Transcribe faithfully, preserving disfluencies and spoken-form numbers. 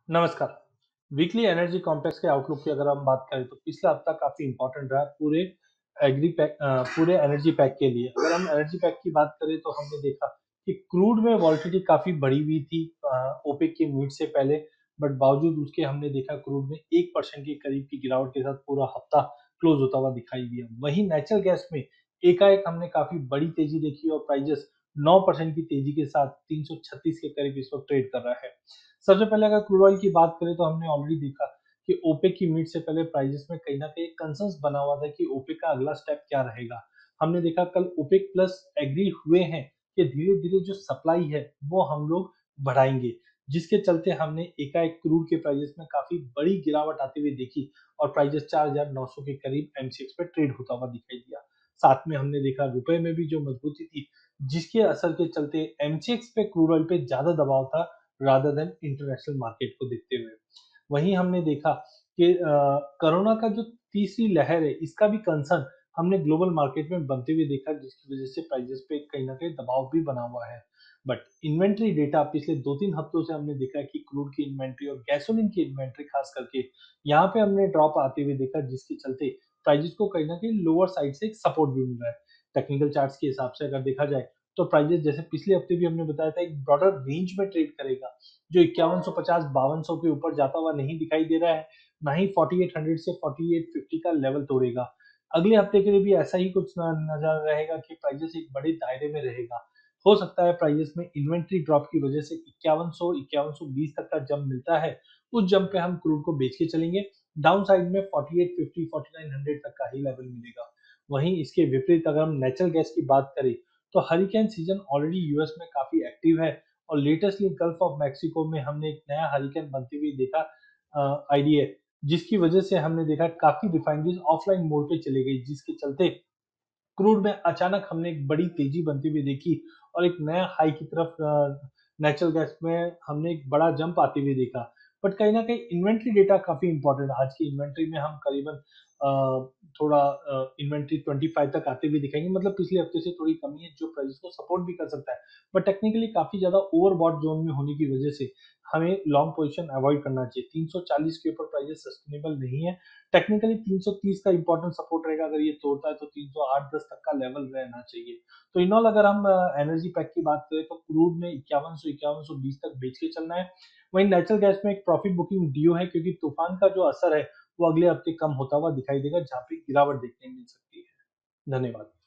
नमस्कार। Weekly energy complex के outlook की अगर हम बात करें तो पिछला हफ्ता काफी इंपॉर्टेंट रहा पूरे एग्री पैक अ, पूरे एनर्जी पैक के लिए। अगर हम एनर्जी पैक की बात करें तो हमने देखा कि क्रूड में वॉलेटिलिटी काफी बढ़ी हुई थी ओपेक के मीट से पहले, बट बावजूद उसके हमने देखा क्रूड में एक परसेंट के करीब की गिरावट के साथ पूरा हफ्ता क्लोज होता हुआ दिखाई दिया। वहीं नेचुरल गैस में एकाएक हमने काफी बड़ी तेजी देखी और प्राइजेस नौ परसेंट की तेजी के साथ तीन सौ छत्तीस के करीब इस वक्त ट्रेड कर रहा है। सबसे पहले अगर क्रूड ऑयल की बात करें तो हमने ऑलरेडी देखा कि ओपेक की मीट से पहले प्राइसेस में कहीं ना कहीं कंसर्न्स बना हुआ था कि ओपेक का अगला स्टेप क्या रहेगा। हमने देखा कल ओपेक प्लस एग्री हुए हैं कि धीरे धीरे जो सप्लाई है वो हम लोग बढ़ाएंगे, जिसके चलते हमने एकाएक क्रूड के प्राइसेस में काफी बड़ी गिरावट आती हुई देखी और प्राइसेस चार हजार नौ सौ के करीब एमसीएक्स पे ट्रेड होता हुआ दिखाई दिया। साथ में हमने देखा रुपए में भी जो मजबूती थी, जिसके असर के चलते एमसीएक्स पे क्रूड ऑयल पे ज्यादा दबाव था रादर देन इंटरनेशनल मार्केट को देखते हुए। वहीं हमने देखा कि अ, कोरोना का जो तीसरी लहर है इसका भी कंसर्न हमने ग्लोबल मार्केट में बनते हुए देखा, जिसकी वजह से प्राइसेस पे कहीं ना कहीं दबाव भी बना हुआ है। बट इन्वेंट्री डेटा पिछले दो तीन हफ्तों से हमने देखा कि क्रूड की इन्वेंट्री और गैसोलीन की इन्वेंट्री खास करके यहाँ पे हमने ड्रॉप आते हुए देखा, जिसके चलते प्राइसेस को कहीं ना कहीं लोअर साइड से एक सपोर्ट भी मिल रहा है। टेक्निकल चार्ट्स के हिसाब से अगर देखा जाए तो प्राइसेस जैसे पिछले हफ्ते भी हमने बताया था एक ब्रॉडर रेंज में ट्रेड करेगा, जो इक्यावन सौ पचास बावन सौ के ऊपर जाता हुआ नहीं दिखाई दे रहा है, ना ही अड़तालीस सौ से अड़तालीस सौ पचास का लेवल तोड़ेगा। अगले हफ्ते के लिए भी ऐसा ही कुछ न- नजर रहेगा कि प्राइसेस एक बड़े दायरे में रहेगा। हो सकता है प्राइसेस में इन्वेंट्री ड्रॉप की वजह से इक्यावन सौ इक्यावन सौ बीस तक का जंप मिलता है, उस जंप पे हम क्रूड को बेच के चलेंगे। डाउन साइड में अड़तालीस सौ पचास उनचास सौ तक का ही लेवल मिलेगा। वहीं इसके विपरीत अगर हम नेचुरल गैस की बात करें तो हरिकेन सीजन ऑलरेडी यूएस में काफी एक्टिव है और लेटेस्टली गल्फ ऑफ मैक्सिको में हमने एक नया हरिकेन बनते हुए देखा आईडीए, जिसकी वजह से हमने देखा काफी रिफाइनरीज ऑफलाइन मोड पे चली गई, जिसके चलते क्रूड में अचानक हमने एक बड़ी तेजी बनती हुई देखी और एक नया हाई की तरफ नेचुरल गैस में हमने एक बड़ा जंप आते हुए देखा। बट कहीं ना कहीं इन्वेंट्री डेटा काफी इंपॉर्टेंट है। आज की इन्वेंट्री में हम करीबन अ, थोड़ा इन्वेंट्री पच्चीस तक आते हुए दिखाएंगे, मतलब पिछले हफ्ते से थोड़ी कमी है जो प्राइस को सपोर्ट भी कर सकता है। बट टेक्निकली काफी ज्यादा ओवरबॉट जोन में होने की वजह से हमें लॉन्ग पोजीशन अवॉइड करना चाहिए। तीन सौ चालीस के ऊपर प्राइसेस सस्टेनेबल नहीं है। टेक्निकली तीन सौ तीस का इंपॉर्टेंट सपोर्ट रहेगा, अगर ये तोड़ता है तो तीन सौ आठ दस तक का लेवल रहना चाहिए। तो इन ऑल अगर हम एनर्जी पैक की बात करें तो क्रूड में इक्यावन सौ इक्यावन सौ बीस तक बेच के चलना है। वहीं नेचुरल गैस में एक प्रॉफिट बुकिंग ड्यू है, क्योंकि तूफान का जो असर है वो अगले हफ्ते कम होता हुआ दिखाई देगा, जहां पे गिरावट देखने मिल सकती है। धन्यवाद।